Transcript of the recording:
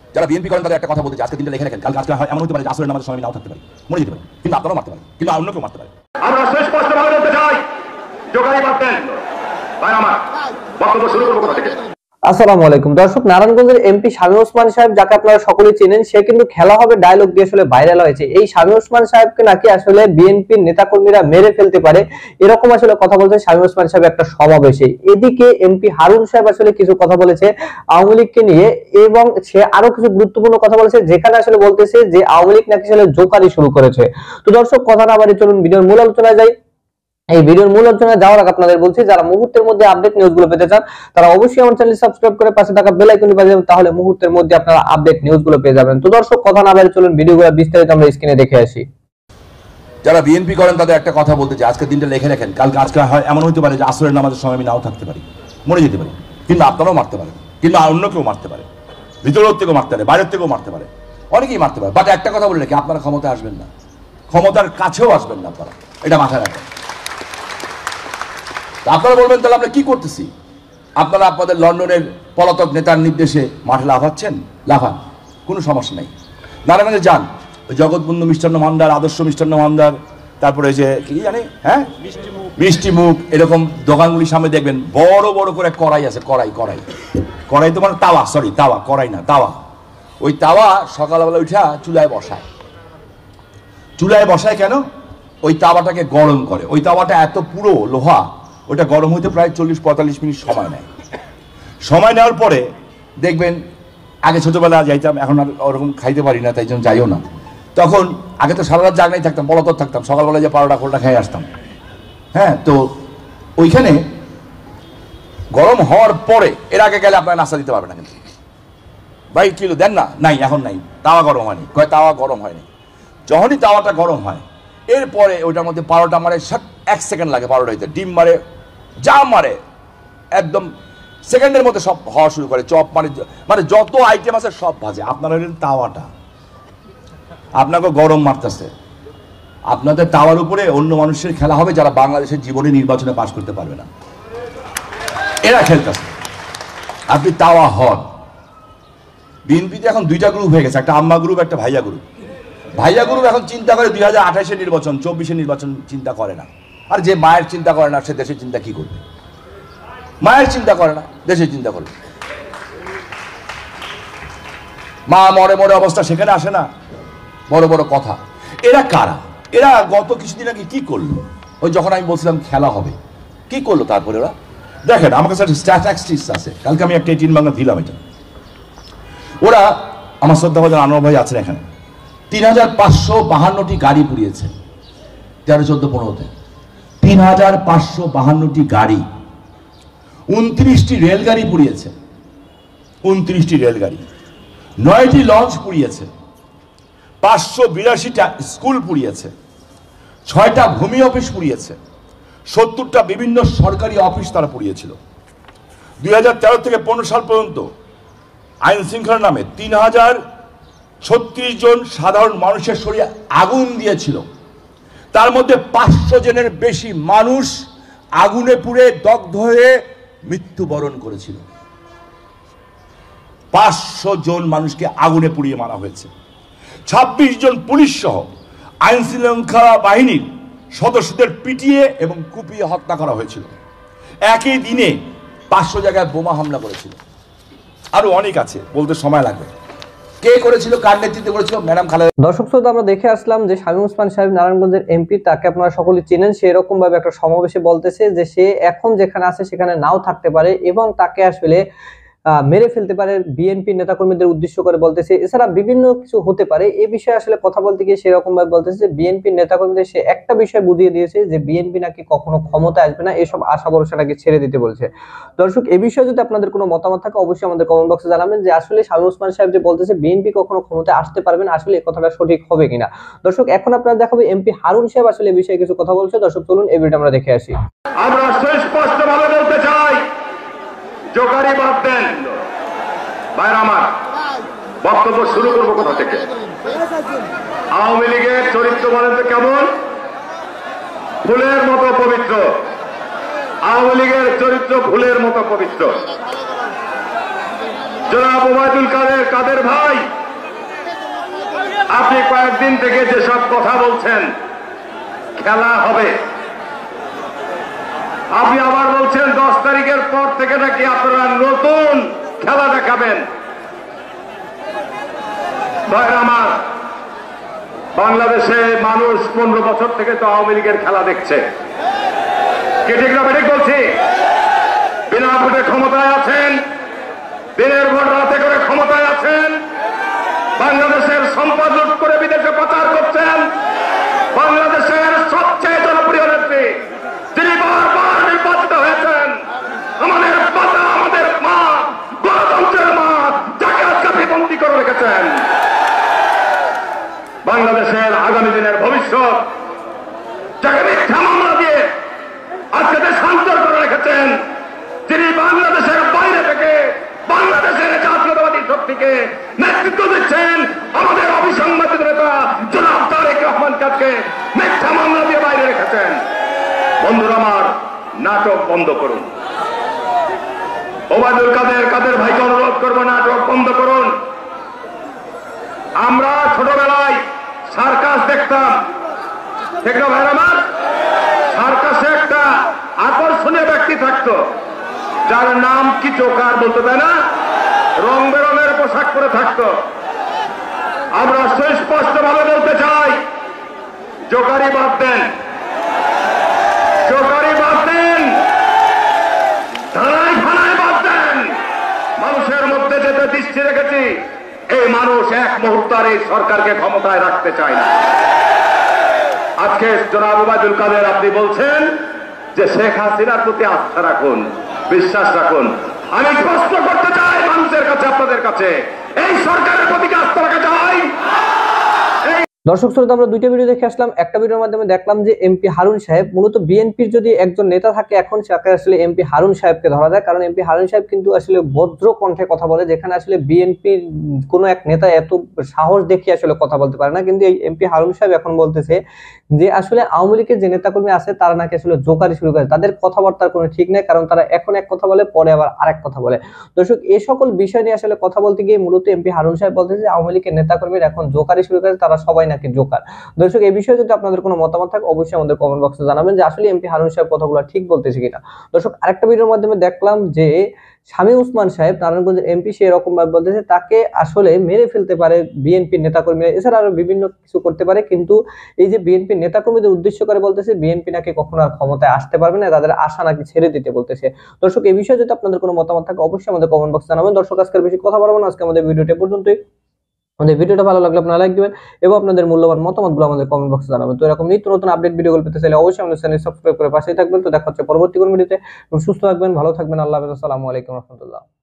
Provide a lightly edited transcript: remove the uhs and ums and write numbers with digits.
যারা বিএনপি করেন তাদের একটা কথা বলতে চাই, আজকে দিনটা লিখে রাখেন, কালকে আজকে হয় এমন হতে পারে যে আসরের নামাজের সময় আমি নাও থাকতে পারি, মরে যেতে পারি, কিন্তু আপনারাও মারতে পারেন, কিন্তু অন্য কেউ মারতে পারে। আমরা সুস্পষ্টভাবে বলতে চাই, জোগাড়ি মারতেন ভাই আমার বক্তব্য শুরু করবো কোথা থেকে। আসসালামু আলাইকুম দর্শক, নারায়ণগঞ্জের এমপি শামীম ওসমান সাহেব, যাকে আপনারা সকলেই চেনেন, সে কিন্তু খেলা হবে ডায়লগ দিয়ে আসলে ভাইরাল হয়েছে। এই শামীম ওসমান সাহেবকে নাকি আসলে বিএনপির নেতাকর্মীরা মেরে ফেলতে পারে, এরকম আসলে কথা বলছে শামীম ওসমান সাহেব একটা সমাবেশে। এদিকে এমপি হারুন সাহেব আসলে কিছু কথা বলেছে আওয়ামী লীগকে নিয়ে, এবং সে আরো কিছু গুরুত্বপূর্ণ কথা বলেছে, যেখানে আসলে বলতেছে যে আওয়ামী লীগ নাকি আসলে জোকারি শুরু করেছে। তো দর্শক, কথা না বাড়িয়ে চলুন ভিডিওর মূল আলোচনায় যাই। এই ভিডিওর মূল আলোচনায় যাওয়ার আগে আপনাদের বলছি, যারা মুহূর্তের মধ্যে আপডেট নিউজগুলো পেতে চান তারা অবশ্যই আমার চ্যানেল সাবস্ক্রাইব করে পাশে থাকা বেল আইকনটি বাজিয়ে দেবেন, তাহলে মুহূর্তের মধ্যে আপনারা আপডেট নিউজগুলো পেয়ে যাবেন। তো দর্শক, কথা না বাড়িয়ে চলুন ভিডিওগুলো বিস্তারিত আমরা স্ক্রিনে দেখে আসি। যারা বিএনপি করেন তাদের একটা কথা বলতে চাই, আজকে দিনটা লিখে রাখেন, কালকে আজকে হয় এমন হতে পারে যে আসরের নামাজের সময় আমি নাও থাকতে পারি, মরে যেতে পারি, কিন্তু আপনারাও মারতে পারেন, কিন্তু অন্য কেউ মারতে পারে, ভিতরের থেকেও মারতে পারে, বাইরের থেকেও মারতে পারে, অনেকেই মারতে পারে। বাট একটা কথা বলে রাখি, আপনারা ক্ষমতায় আসবেন না, ক্ষমতার কাছেও আসবেন না আপনারা, এটা মাথায় রাখেন। আপনারা বলবেন তাহলে আমরা কি করতেছি? আপনারা আপনাদের লন্ডনের পলাতক নেতার নির্দেশে মাঠে লাফাচ্ছেন, লাফান, কোনো সমস্যা নেই। নারায়ণগঞ্জে যান, জগৎবন্ধু মিষ্টান্ন ভান্ডার, আদর্শ মিষ্টান্ন ভান্ডার, তারপরে যে কি জানি হ্যাঁ মিষ্টি মুখ, এরকম দোকানগুলির সামনে দেখবেন বড় বড় করে কড়াই আছে, কড়াই কড়াই কড়াই তো মানে তাওয়া, সরি তাওয়া, কড়াই না তাওয়া। ওই তাওয়া সকালবেলা উঠা চুলায় বসায়। চুলায় বসায় কেন? ওই তাওয়াটাকে গরম করে। ওই তাওয়াটা এত পুরো লোহা, ওটা গরম হইতে প্রায় 40-45 মিনিট সময় নেয়। সময় নেওয়ার পরে দেখবেন, আগে ছোটবেলা যাইতাম, এখন আর ওরকম খাইতে পারি না, তাই জন্য যাইও না। তখন আগে তো সারা রাত জাগনাই থাকতাম, পলাতক থাকতাম, সকালবেলা যে পারোটা খোলটা খেয়ে আসতাম। হ্যাঁ, তো ওইখানে গরম হওয়ার পরে, এর আগে গেলে আপনারা নাস্তা দিতে পারবেন না, কিন্তু ভাই কিলো দেন না, নাই এখন নাই, তাওয়া গরম হয়নি, কয় তাওয়া গরম হয়নি। যখনই তাওয়াটা গরম হয়, এরপরে ওইটার মধ্যে পারোটা মারে, 1 সেকেন্ড লাগে পারোটা হইতে, ডিম মারে, যা মারে, একদম সেকেন্ডের মধ্যে সব হওয়া শুরু করে, চপ মানে মানে যত আইটেম আছে সব ভাজে। আপনারা তাওয়াটা আপনাকে গরম মারতেছে, আপনাদের তাওয়ার উপরে অন্য মানুষের খেলা হবে যারা বাংলাদেশের জীবনে নির্বাচনে পাশ করতে পারবে না, এরা খেলতেছে। আপনি তাওয়া হন। বিএনপিতে এখন 2টা গ্রুপ হয়ে গেছে, একটা আম্মা গ্রুপ, একটা ভাইয়া গ্রুপ। ভাইয়া গ্রুপ এখন চিন্তা করে 2028-এর নির্বাচন, 24-এর নির্বাচন চিন্তা করে না। আর যে মায়ের চিন্তা করে না, সে দেশের চিন্তা কি করবে? মায়ের চিন্তা করে না, দেশের চিন্তা করবে। মা মরে মরে অবস্থা সেখানে আসে না, বড় বড় কথা। এরা কারা? এরা গত কিছুদিন আগে কি করলো? ওই যখন আমি বলছিলাম খেলা হবে, কি করলো তারপরে ওরা? দেখেন, আমার কাছে স্ট্যাটিস্টিক্স আছে, কালকে আমি একটা 18 বাংলা দিলাম। এটা ওরা, আমার শ্রদ্ধাভাজন আনোয়ার ভাই আছেন এখানে, 3552টি গাড়ি পুড়িয়েছে 13-14-15-তে। 3552টি গাড়ি, 29টি রেলগাড়ি পুড়িয়েছে, 29টি রেলগাড়ি, 9টি লঞ্চ পুড়িয়েছে, 582টা স্কুল পুড়িয়েছে, 6টা ভূমি অফিস পুড়িয়েছে, 70টা বিভিন্ন সরকারি অফিস তারা পুড়িয়েছিল। 2013 থেকে 15 সাল পর্যন্ত আইন শৃঙ্খলার নামে 3036 জন সাধারণ মানুষের শরীরে আগুন দিয়েছিল। তার মধ্যে 500 জনের বেশি মানুষ আগুনে পুড়ে দগ্ধ হয়ে মৃত্যুবরণ করেছিল। 500 জন মানুষকে আগুনে পুড়িয়ে মারা হয়েছে। 26 জন পুলিশ সহ আইন শৃঙ্খলা বাহিনীর সদস্যদের পিটিয়ে এবং কুপিয়ে হত্যা করা হয়েছিল। একই দিনে 500 জায়গায় বোমা হামলা করেছিল। আরো অনেক আছে, বলতে সময় লাগবে। কে করেছিল, কার নেতৃত্বে করেছিল? ম্যাডাম খালেদা। দর্শক শ্রোতা, আমরা দেখে আসলাম যে শামীম ওসমান সাহেব নারায়ণগঞ্জের এমপি, তাকে আপনারা সকলেই চেনেন। সে এরকম ভাবে একটা সমাবেশে বলতেছে যে সে এখন যেখানে আছে সেখানে নাও থাকতে পারে, এবং তাকে আসলে মেরে ফেলতে পারে, বিএনপি নেতাকর্মীদের উদ্দেশ্য করে বলতেছে। এছাড়া বিভিন্ন কিছু হতে পারে, এই বিষয়ে আসলে কথা বলতে গিয়ে সেরকম ভাবে বলতেছে যে বিএনপি নেতাকর্মীদের সে একটা বিষয় বুঝিয়ে দিয়েছে যে বিএনপি নাকি কখনো ক্ষমতায় আসবে না, এসব আশা ভরসা নাকি ছেড়ে দিতে বলছে। দর্শক, এই বিষয়ে যদি আপনাদের কোনো মতামত থাকে অবশ্যই আমাদের কমেন্ট বক্সে জানাবেন যে আসলে শামীম ওসমান সাহেব যে বলতেছে বিএনপি কখনো ক্ষমতায় আসতে পারবে না, আসলে এই কথাটা সঠিক হবে কিনা। দর্শক, এখন আপনারা দেখাবো এমপি হারুন সাহেব আসলে এই বিষয়ে কিছু কথা বলছে। দর্শক, চলুন এই ভিডিওটা আমরা দেখে আসি। আমরা সুস্পষ্টভাবে বলতে চাই, জোগাড়ি মারতেন ভাই আমার বক্তব্য শুরু করবো কোথা থেকে। আওয়ামী লীগের চরিত্র বলেন তো কেমন? ফুলের মতো পবিত্র। আওয়ামী লীগের চরিত্র ফুলের মতো পবিত্র। জনাব ওবায়দুল কাদের ভাই, আপনি কয়েকদিন থেকে যেসব কথা বলছেন খেলা হবে, আপনি আবার বলছেন 10 তারিখের পর থেকে নাকি আপনারা নতুন খেলা দেখাবেন। ভাই আমার, বাংলাদেশে মানুষ 15 বছর থেকে তো আওয়ামী লীগের খেলা দেখছে, কে ঠিক না ঠিক বলছি? বিনা ভোটে ক্ষমতায় আছেন, দিনের ভোট রাতে করে ক্ষমতায় আছেন, বাংলাদেশের সম্পদ লুট করে বিদেশে পাচার করছেন। বাংলাদেশের সবচেয়ে জনপ্রিয় নেত্রী যিনি বারবার নির্বাচিত হয়েছেন, আমাদের পাতা, আমাদের মা, গণতন্ত্রের মা, যাকে আজকে বিবন্দি করে রেখেছেন। বাংলাদেশের আগামী দিনের ভবিষ্যৎ, যাকে মিথ্যা মামলা দিয়ে আজকে দেশান্তর করে রেখেছেন, যিনি বাংলাদেশের বাইরে থেকে বাংলাদেশের জাতীয়তাবাদী শক্তিকে নেতৃত্ব দিচ্ছেন, আমাদের অবিসংবাদিত নেতা জনাব তারেক রহমান কাজকে মিথ্যা মামলা দিয়ে বাইরে রেখেছেন। বন্ধুরা আমার, নাটক বন্ধ করুন। ওবায়দুল কাদের ভাইকে অনুরোধ করবো, নাটক বন্ধ করুন। আমরা ছোটবেলায় সার্কাস দেখতাম, ঠিক না ভাই আমার? সার্কাসে একটা আকর্ষণীয় ব্যক্তি থাকতো, যার নাম কি জোকার বলতে পারে না, রং বেরঙের পোশাক পরে থাকতো। আমরা সুস্পষ্ট ভাবে বলতে চাই, জোকারি বাদ দেন, জোকারি বাদ দেন, ধানায় ফানায় বাদ দেন। মানুষের মধ্যে যেতে দৃষ্টি রেখেছি, এই মানুষ এক মুহূর্ত আর এই সরকারকে ক্ষমতায় রাখতে চায় না। আজকে জনাব ওবায়দুল কাদের আপনি বলছেন যে শেখ হাসিনার প্রতি আস্থা রাখুন, বিশ্বাস রাখুন। আমি প্রশ্ন করতে চাই মানুষের কাছে, আপনাদের কাছে, এই সরকারের প্রতি আস্থা রাখা যায়? দর্শক শ্রোতা, আমরা দুইটা ভিডিও দেখে আসলাম। একটা ভিডিওর মাধ্যমে দেখলাম যে এমপি হারুন সাহেব, মূলত বিএনপির যদি একজন নেতা থাকে এখন সেটা আসলে এমপি হারুন সাহেবকে ধরা যায়, কারণ এমপি হারুন সাহেব কিন্তু আসলে ভদ্র কণ্ঠে কথা বলে, যেখানে আসলে বিএনপির কোনো এক নেতা এত সাহস দেখিয়ে আসলে কথা বলতে পারে না। কিন্তু এই এমপি হারুন সাহেব এখন বলতেছে যে আসলে আওয়ামী লীগের যে নেতাকর্মী আছে তারা নাকি আসলে জোকারি শুরু করে, তাদের কথাবার্তার কোনো ঠিক নেই, কারণ তারা এখন এক কথা বলে, পরে আবার আরেক কথা বলে। দর্শক, এই সকল বিষয় নিয়ে আসলে কথা বলতে গিয়ে মূলত এমপি হারুন সাহেব বলতেছে যে আওয়ামী লীগের নেতাকর্মীরা এখন জোকারি শুরু করে, তারা সবাই নাকি জোকার। দর্শক, এই বিষয়ে যদি আপনাদের কোনো মতামত থাকে অবশ্যই আমাদের কমেন্ট বক্সে জানাবেন যে আসলে এমপি হারুন সাহেব কথাগুলো ঠিক বলতেছে কিনা। দর্শক, আরেকটা ভিডিওর মাধ্যমে দেখলাম যে শামীম ওসমান সাহেব, নারায়ণগঞ্জের এমপি, সে এরকম ভাবে বলতেছে তাকে আসলে মেরে ফেলতে পারে বিএনপির নেতাকর্মীরা, এছাড়া আরো বিভিন্ন কিছু করতে পারে। কিন্তু এই যে বিএনপির নেতাকর্মীদের উদ্দেশ্য করে বলতেছে বিএনপি নাকি কখনো আর ক্ষমতায় আসতে পারবে না, তাদের আশা নাকি ছেড়ে দিতে বলতেছে। দর্শক, এই বিষয়ে যদি আপনাদের কোনো মতামত থাকে অবশ্যই আমাদের কমেন্ট বক্সে জানাবেন। দর্শক, আজকের বেশি কথা বলবো না, আজকে আমাদের ভিডিওটা পর্যন্তই। আমাদের ভিডিওটা ভালো লাগলে আপনারা লাইক দিবেন এবং আপনাদের মূল্যবান মতামতগুলো আমাদের কমেন্ট বক্সে জানাবেন। তো এরকম নিত্য নতুন আপডেট ভিডিওগুলো পেতে চাইলে অবশ্যই আমাদের চ্যানেল সাবস্ক্রাইব করে পাশেই থাকবেন। তো দেখা হচ্ছে পরবর্তী কোনো ভিডিওতে। সুস্থ থাকবেন, ভালো থাকবেন, আল্লাহ হাফেজ, আসসালামু আলাইকুম রহমতুল্লাহ।